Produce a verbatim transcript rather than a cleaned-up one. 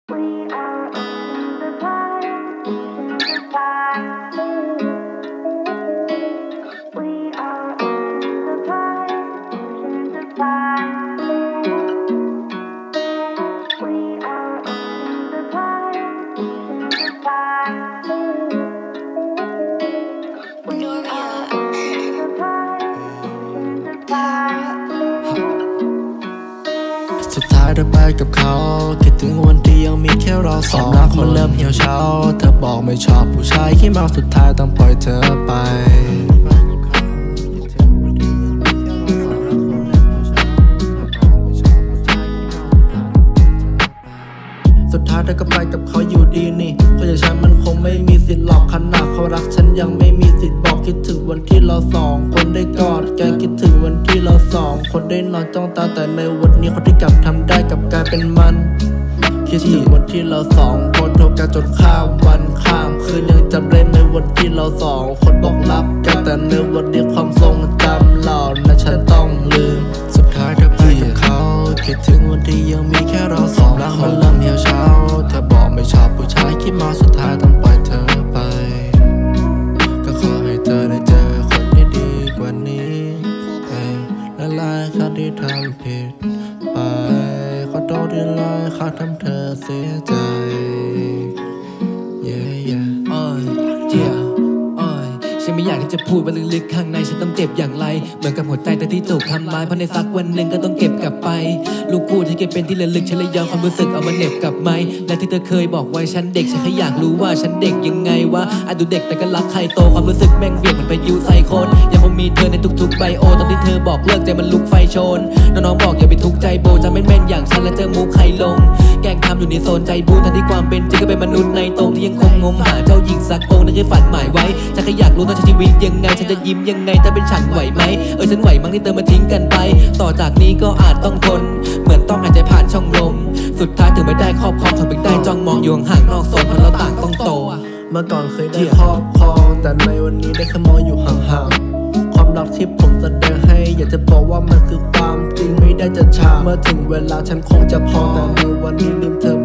สุดท้ายเธอไปกับเขาคิดถึงวันที่ยังมีแค่เราสองรักมันเริ่มเหี่ยวเฉาเธอบอกไม่ชอบผู้ชายขี้เมาสุดท้ายต้องปล่อยเธอไปสุดท้ายเธอก็ไปกับเขาอยู่ดีนี่คนอย่างฉันมันคงไม่มีสิทธิ์หลอกขนาดเขารักฉันยังไม่มีสิทธิ์บอกคิดถึงวันที่เราสองคนได้กอดกันคิดถึงวันที่เราสองคนได้นอนจ้องตาแต่ในวันนี้คนที่กลับทำได้กับกลายเป็นมันคิดถึงวันที่เราสองคนโทรกันจนข้ามวันข้ามคืนยังจำได้ในวันที่เราสองคนบอกรักกันแต่ในวันนี้ความทรงจำเหล่านั้นฉันต้องลืมสุดท้ายเธอไปกับเขาคิดถึงวันที่ยังมีแค่เราสองรักมันเริ่มเหี่ยวเฉาเธอบอกไม่ชอบผู้ชายขี้เมาสุดท้ายต้องปล่อยเธอไปก็ขอให้เธอได้เจอคนที่ดีกว่านี้และลายคำที่ทำผิดไปขอโทษที่ลายเขาทำเธอเสียใจ yeah yeah อ้อยเจียอ้อยฉันไม่อยากที่จะพูดว่าลึกๆข้างในฉันต้องเจ็บอย่างไรเหมือนกับหัวใจแต่ที่ถูกทำลายเพราะในสักวันหนึ่งก็ต้องเก็บกลับไปลูกพูดที่เก็บเป็นที่ระลึกฉันเลยยอมความรู้สึกเอามาเหน็บกับไม้และที่เธอเคยบอกไว้ฉันเด็กฉันแค่อยากรู้ว่าฉันเด็กยังไงวะอาจดูเด็กแต่ก็รักใครโตความรู้สึกแม่งเวียนเหมือนไปยูไซโคนยังคงมีเธอในทุกๆไบโอตอนที่เธอบอกเลิกใจมันลุกไฟโชนน้องๆบอกอย่าไปทุกข์ใจโบจะไม่แม่นอย่างฉันและเจอมุกใครลงแกล้งทำอยู่ในโซนใจบูทั้งที่ความเป็นจริงก็เป็นมนุษย์ในตรงที่ยังคงงมหาเจ้าหญิงสักองค์นั่นคือฝันหมายไว้ฉันแค่อยากรู้ต้องใช้ชีวิตยังไงฉันจะยิ้มยังไงถ้าเป็นฉันไหวไหมเออฉันไหวมั้งที่เธอมาทิ้งกันไปต่อจากนี้ก็อาจต้องทนเหมือนต้องหายใจผ่านช่องลมสุดท้ายถึงไม่ได้ครอบครองทนเป็นได้จ้องมองอยู่ห่างนอกโซนเพราะเราต่างต้องโตเมื่อก่อนเคยได้ครอบครองแต่ในวันนี้ได้แค่มองอยู่ห่างๆความรักที่ผมแสดงให้อยากจะบอกว่ามันคือความจริงไม่ได้จะช้าเมื่อถึงเวลาฉันคงจะพอแต่ในวันนี้ลืมเธอ